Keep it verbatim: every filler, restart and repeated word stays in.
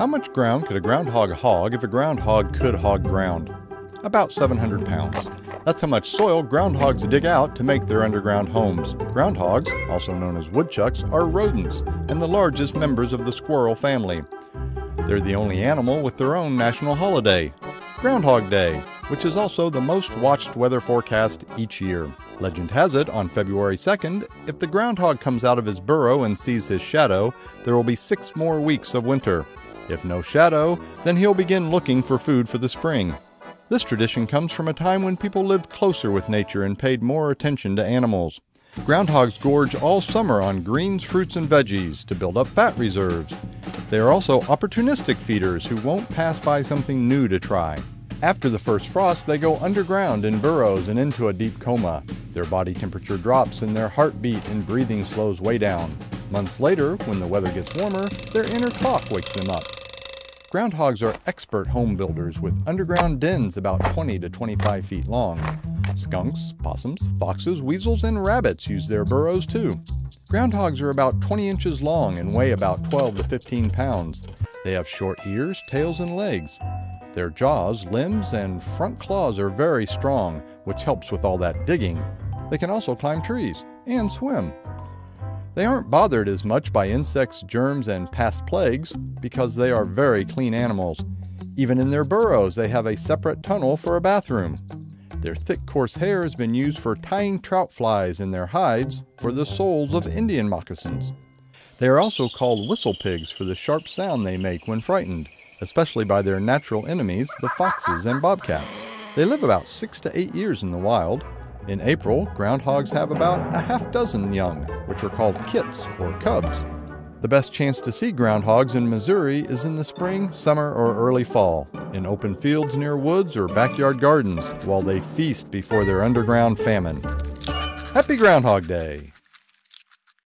How much ground could a groundhog hog if a groundhog could hog ground? About seven hundred pounds. That's how much soil groundhogs dig out to make their underground homes. Groundhogs, also known as woodchucks, are rodents and the largest members of the squirrel family. They're the only animal with their own national holiday, Groundhog Day, which is also the most watched weather forecast each year. Legend has it, on February second, if the groundhog comes out of his burrow and sees his shadow, there will be six more weeks of winter. If no shadow, then he'll begin looking for food for the spring. This tradition comes from a time when people lived closer with nature and paid more attention to animals. Groundhogs gorge all summer on greens, fruits, and veggies to build up fat reserves. They are also opportunistic feeders who won't pass by something new to try. After the first frost, they go underground in burrows and into a deep coma. Their body temperature drops and their heartbeat and breathing slows way down. Months later, when the weather gets warmer, their inner clock wakes them up. Groundhogs are expert home builders with underground dens about twenty to twenty-five feet long. Skunks, possums, foxes, weasels, and rabbits use their burrows too. Groundhogs are about twenty inches long and weigh about twelve to fifteen pounds. They have short ears, tails, and legs. Their jaws, limbs, and front claws are very strong, which helps with all that digging. They can also climb trees and swim. They aren't bothered as much by insects, germs, and past plagues because they are very clean animals. Even in their burrows, they have a separate tunnel for a bathroom. Their thick, coarse hair has been used for tying trout flies in their hides for the soles of Indian moccasins. They are also called whistle pigs for the sharp sound they make when frightened, especially by their natural enemies, the foxes and bobcats. They live about six to eight years in the wild. In April, groundhogs have about a half dozen young, which are called kits or cubs. The best chance to see groundhogs in Missouri is in the spring, summer, or early fall, in open fields near woods or backyard gardens, while they feast before their underground famine. Happy Groundhog Day!